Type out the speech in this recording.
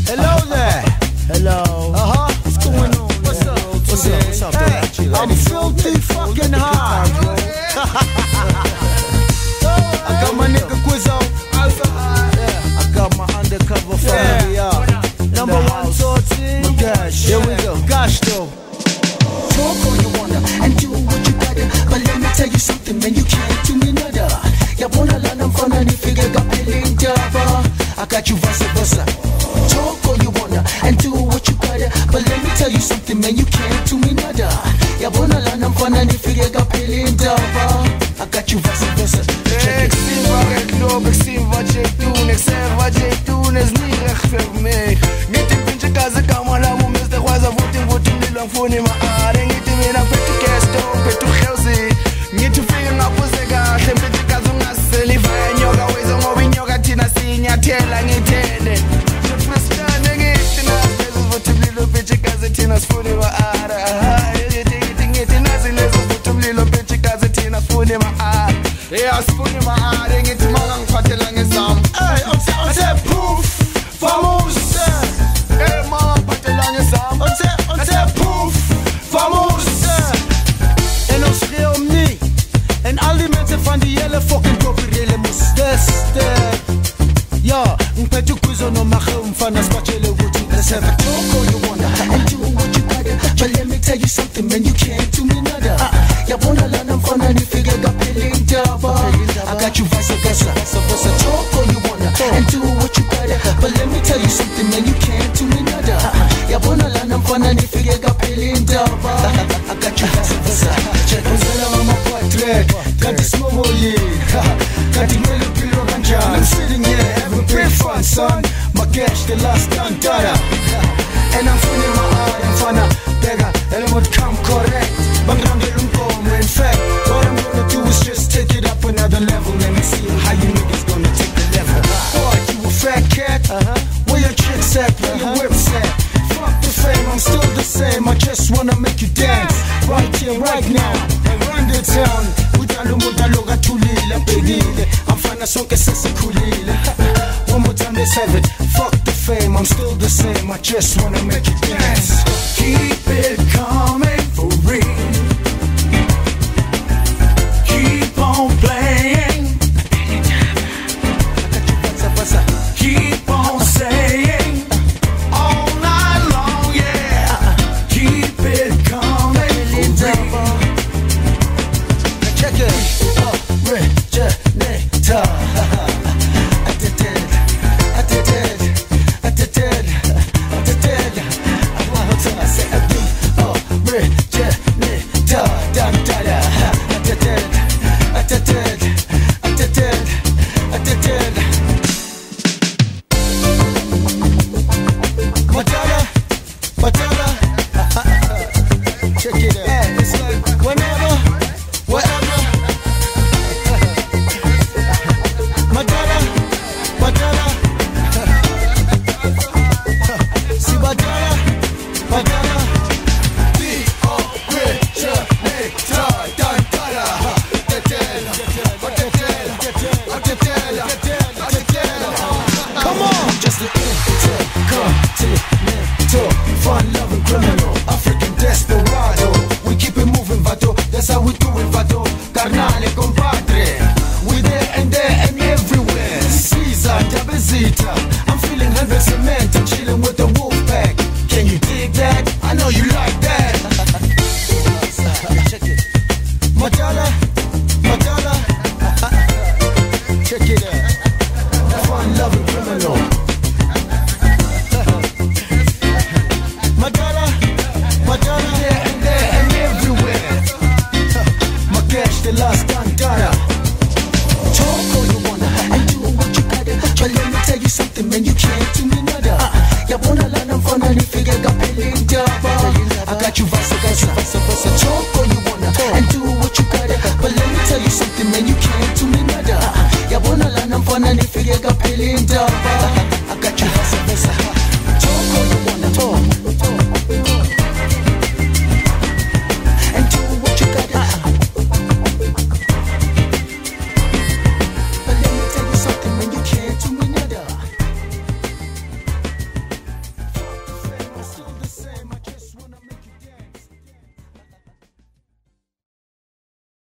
Hello there. Hello. What's going on? What's up? What's up? Hey, I'm filthy fucking high. I got my nigga Quizzo. I got my undercover family up. Number one sortie. Here we go. Gosh though. Talk all you wanna and do what you gotta, but let me tell you something, man, you can't do me nada. Yabona lana mfana nifike kapili ndaba. I got you vice versa. Talk all you wanna and do what you gotta, but let me tell you something, man, you can't do me nada. Yabona lana mfana nifike kapili ndaba. I got you vice versa. Ik zie waar ik loop, ik zie wat je doet. Ik zeg wat je doet is niet recht voor mij. Niet in puntje kaze kama la mu mr. Waza voting nilang funi maare. Ngithi mina phethu gesto, phethu gelsi. Ngithi ufike ngaphuze kahle, phethu kaze ungaseliva nyoka wezo ngoba inyoka thina sinyathela ngithele. Ngifrustane ngithi nazo voting phethu kaze thina sifuni maare. Ngithi nazi lezo voting phethu kaze thina sifuni maare. Yeah, sifuni maare ngithi manga ngiphathela ngezam. Hey, I'm say poof. Vamos. Hey mama ngiphathela ngezam. On say poof. Vamos. En ons schreeuw om niet. En al die mensen van die hele fucking kopierele moest testen. Ja, een beetje kuzo no mag van een spatje goed in de zeven. Talk all you wanna and do what you gotta, but let me tell you something, man, you can't do me nada. Yabona lana mfana nifike kapili ndaba. I got you vice versa. Talk all you wanna and do what you gotta, but let me tell you something, man, you can't do me nada. Yabona lana mfana nifike kapili ndaba. I got you vice versa. Uzela mama portrait, got this momo got the mellow pillow kanjani. I'm sitting here having great fun, son. My cash the last cantata. And I'm feeling my heart and fana bega, and it would come correct. But I'm in fact, what I'm gonna do is just take it up another level. Let me see how you niggas gonna take the level. Boy, you a fat cat? Where your chicks at? Where your whips at? Fuck the fame, I'm still the same. I just wanna make you dance right here, right now, and run the town. I'm fine, sonke sesikhulile. One more time, let's have it. Fuck the fame, I'm still the same. I just wanna make you dance. Keep it coming for real. Keep on playing. Keep on saying all night long, yeah. Keep it coming for real. Check it. Originator. Check it out. It's like whenever, wherever. Madala, Madala. See Madala, Madala. The originator, come on, just the intercontinental, fun loving criminal, African desperado. We keep it moving, vato. That's how we do it, vato. Carnale, compadre. We there and everywhere. Caesar, Dabezita. I'm feeling heavy cement. I'm chilling with the wolf pack. Can you dig that? I know you like that. Check it. Madala, Madala. Check it out. Fun loving criminal. Madala, Madala. There and everywhere. My cash, the last cantata. Talk all you wanna and do what you gotta, but let me tell you something, man, you can't do me nada. Yabona lana mfana nifike kapili ndaba. I got you vice versa. Talk